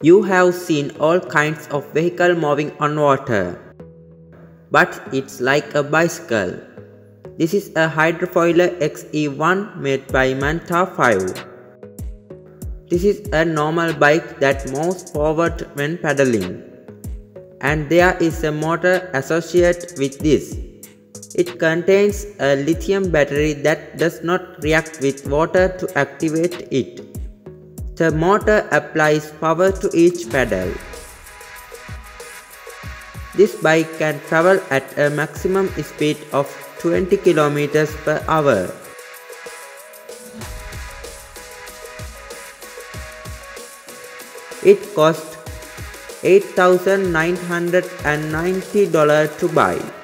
You have seen all kinds of vehicles moving on water, but it's like a bicycle. This is a hydrofoiler XE1 made by Manta 5. This is a normal bike that moves forward when pedaling, and there is a motor associated with this. It contains a lithium battery that does not react with water to activate it. The motor applies power to each pedal. This bike can travel at a maximum speed of 20 km per hour. It cost $8,990 to buy.